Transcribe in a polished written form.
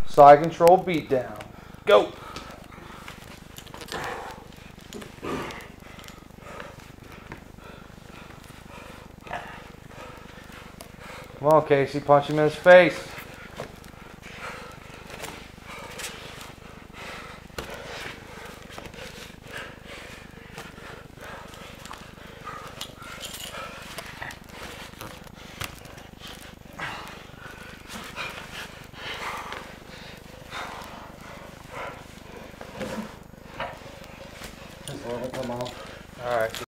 Side control beat down. Go. Come on, Kasey, punch him in his face. Just let it come off. All right.